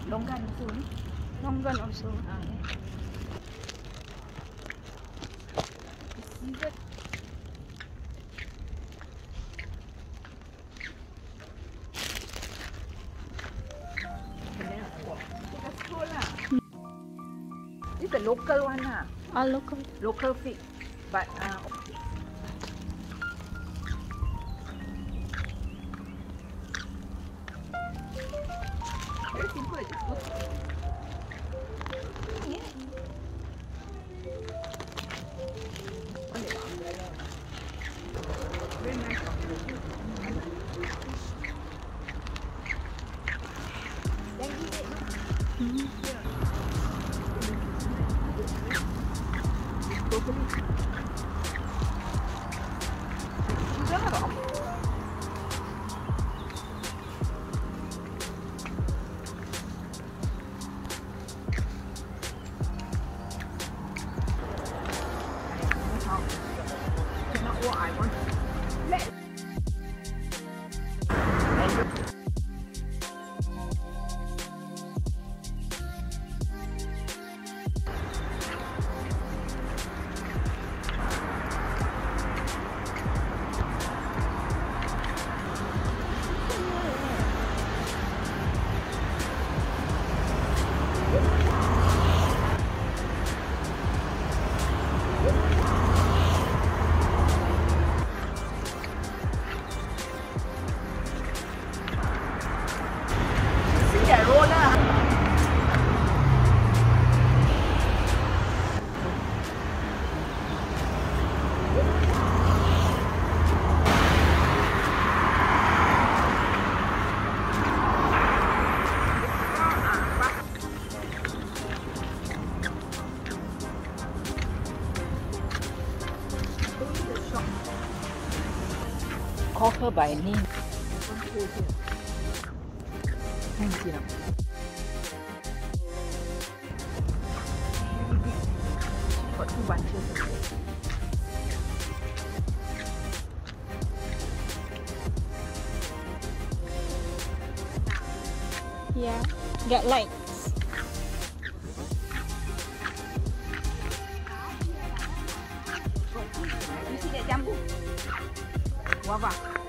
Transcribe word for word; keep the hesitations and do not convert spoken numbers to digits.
Longgan also ni. Longgan also. Ha ni. Season. This is the local one lah. Ah, local. Local fig. But uh, very simple. Just look. Yeah. Very nice. Mm. Cannot what I want. Let. Call her by name. Thank you. Got two bunches of it. Yeah. Got lights. You see that jambu? Guava.